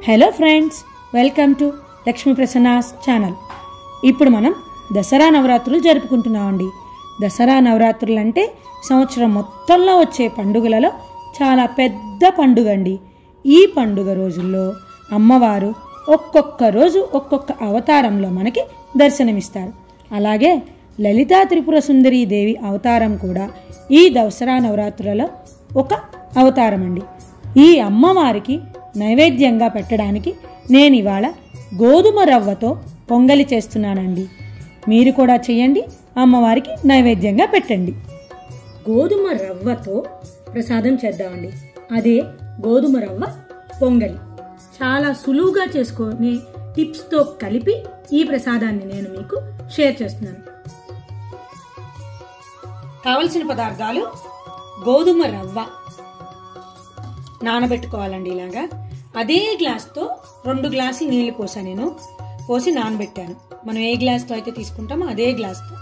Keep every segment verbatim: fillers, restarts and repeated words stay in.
Hello friends, welcome to Lakshmi Prasanna's channel. ఇప్పుడు మనం దసరా నవరాత్రులు జరుపుకుంటున్నామండి. దసరా నవరాత్రులు అంటే సంవత్సరం మొత్తంలో వచ్చే పండుగలలో చాలా పెద్ద పండుగ అండి. ఈ పండుగ రోజుల్లో అమ్మవారు ఒక్కొక్క రోజు ఒక్కొక్క అవతారంలో మనకి దర్శనమిస్తారు. అలాగే లలితా త్రిపుర సుందరీ దేవి అవతారం కూడా ఈ దసరా నవరాత్రులలో ఒక అవతారం అండి. ఈ అమ్మవారికి నైవేద్యంగా పెట్టడానికి నేను ఇవాళ గోధుమ రవ్వతో పొంగలి చేస్తున్నానండి. మీరు కూడా చేయండి, అమ్మవారికి నైవేద్యంగా పెట్టండి. గోధుమ రవ్వతో ప్రసాదం చేద్దామండి. అదే గోధుమ రవ్వ పొంగలి. చాలా సులువుగా చేసుకునే టిప్స్తో కలిపి ఈ ప్రసాదాన్ని నేను మీకు షేర్ చేస్తున్నాను. కావలసిన పదార్థాలు: గోధుమ రవ్వ నానబెట్టుకోవాలండి. ఇలాగా అదే గ్లాస్తో రెండు గ్లాసులు నీళ్లు పోసాను. నేను పోసి నానబెట్టాను. మనం ఏ గ్లాస్తో అయితే తీసుకుంటామో అదే గ్లాస్తో.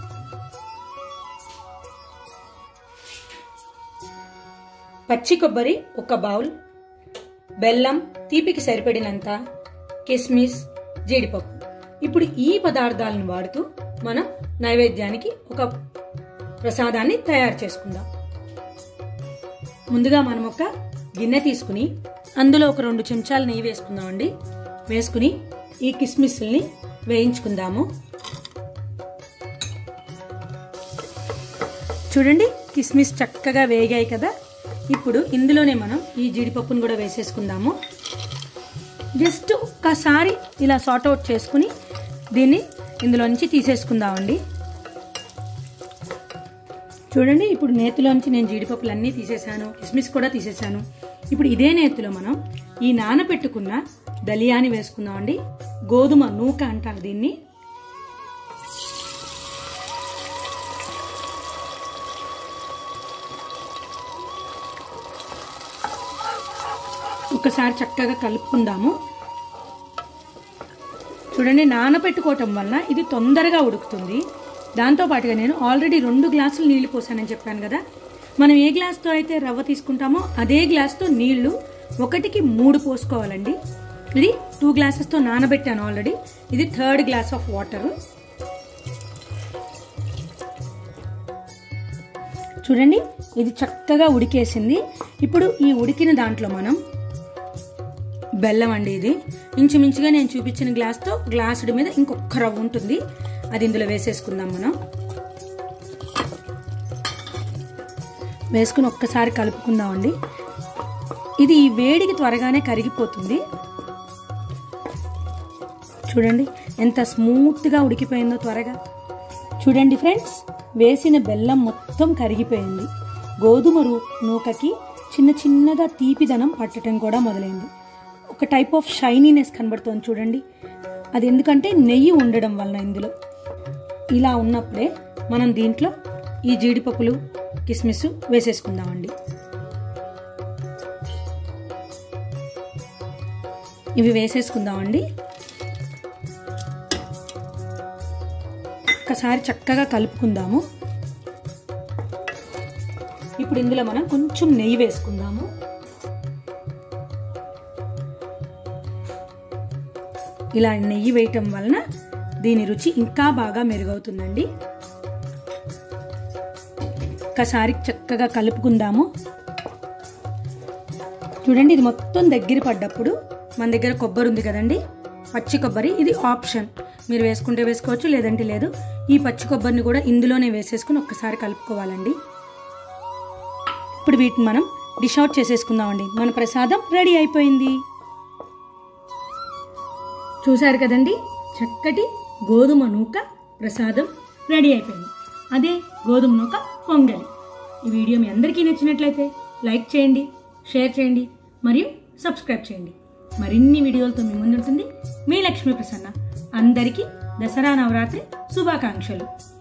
పచ్చి కొబ్బరి ఒక బౌల్, బెల్లం తీపికి సరిపడినంత, కిస్మిస్, జీడిపప్పు. ఇప్పుడు ఈ పదార్థాలను వాడుతూ మనం నైవేద్యానికి ఒక ప్రసాదాన్ని తయారు చేసుకుందాం. ముందుగా మనం ఒక గిన్నె తీసుకుని అందులో ఒక రెండు చెంచాలు నెయ్యి వేసుకుందామండి. వేసుకుని ఈ కిస్మిస్ని వేయించుకుందాము. చూడండి, కిస్మిస్ చక్కగా వేగాయి కదా. ఇప్పుడు ఇందులోనే మనం ఈ జీడిపప్పును కూడా వేసేసుకుందాము. జస్ట్ ఒక్కసారి ఇలా సార్ట్ అవుట్ చేసుకుని దీన్ని ఇందులో నుంచి తీసేసుకుందామండి. చూడండి, ఇప్పుడు నేతిలోంచి నేను జీడిపప్పులన్నీ తీసేసాను, కిస్మిస్ కూడా తీసేసాను. ఇప్పుడు ఇదే నేతిలో మనం ఈ నానబెట్టుకున్న దలియాని వేసుకుందామండి. గోధుమ నూక అంటారు దీన్ని. ఒకసారి చక్కగా కలుపుకుందాము. చూడండి, నానబెట్టుకోవటం వలన ఇది తొందరగా ఉడుకుతుంది. దాంతోపాటుగా నేను ఆల్రెడీ రెండు గ్లాసులు నీళ్లు పోసానని చెప్పాను కదా. మనం ఏ గ్లాస్తో అయితే రవ్వ తీసుకుంటామో అదే గ్లాస్తో నీళ్లు ఒకటికి మూడు పోసుకోవాలండి. ఇది టూ గ్లాసెస్తో నానబెట్టాను ఆల్రెడీ. ఇది థర్డ్ గ్లాస్ ఆఫ్ వాటర్. చూడండి, ఇది చక్కగా ఉడికేసింది. ఇప్పుడు ఈ ఉడికిన దాంట్లో మనం బెల్లం అండి, ఇది ఇంచుమించుగా నేను చూపించిన గ్లాస్తో గ్లాసుడి మీద ఇంకొక రవ్వ ఉంటుంది, అది ఇందులో వేసేసుకుందాం. మనం వేసుకుని ఒక్కసారి కలుపుకుందామండి. ఇది ఈ వేడికి త్వరగానే కరిగిపోతుంది. చూడండి ఎంత స్మూత్గా ఉడికిపోయిందో త్వరగా. చూడండి ఫ్రెండ్స్, వేసిన బెల్లం మొత్తం కరిగిపోయింది. గోధుమ నూకకి చిన్న చిన్నగా తీపిదనం పట్టడం కూడా మొదలైంది. ఒక టైప్ ఆఫ్ షైనీనెస్ కనబడుతోంది చూడండి. అది ఎందుకంటే నెయ్యి ఉండడం వలన. ఇందులో ఇలా ఉన్నప్పుడే మనం దీంట్లో ఈ జీడిపప్పులు, కిస్మిస్ వేసేసుకుందామండి. ఇవి వేసేసుకుందామండి. ఒక్కసారి చక్కగా కలుపుకుందాము. ఇప్పుడు ఇందులో మనం కొంచెం నెయ్యి వేసుకుందాము. ఇలా నెయ్యి వేయటం వలన దీని రుచి ఇంకా బాగా మెరుగవుతుందండి. ఒక్కసారి చక్కగా కలుపుకుందాము. చూడండి, ఇది మొత్తం దగ్గర పడ్డప్పుడు మన దగ్గర కొబ్బరి ఉంది కదండి, పచ్చి కొబ్బరి. ఇది ఆప్షన్, మీరు వేసుకుంటే వేసుకోవచ్చు, లేదంటే లేదు. ఈ పచ్చి కొబ్బరిని కూడా ఇందులోనే వేసేసుకుని ఒక్కసారి కలుపుకోవాలండి. ఇప్పుడు వీటిని మనం డిష్ అవుట్ చేసేసుకుందామండి. మన ప్రసాదం రెడీ అయిపోయింది. చూసారు కదండి, చక్కటి గోధుమ నూక ప్రసాదం రెడీ అయిపోయింది. అదే గోధుమ నూక పొంగలి. ఈ వీడియో మీ అందరికీ నచ్చినట్లయితే లైక్ చేయండి, షేర్ చేయండి, మరియు సబ్స్క్రైబ్ చేయండి. మరిన్ని వీడియోలతో మీ ముందుంటుంది మీ లక్ష్మీ ప్రసన్న. అందరికీ దసరా నవరాత్రి శుభాకాంక్షలు.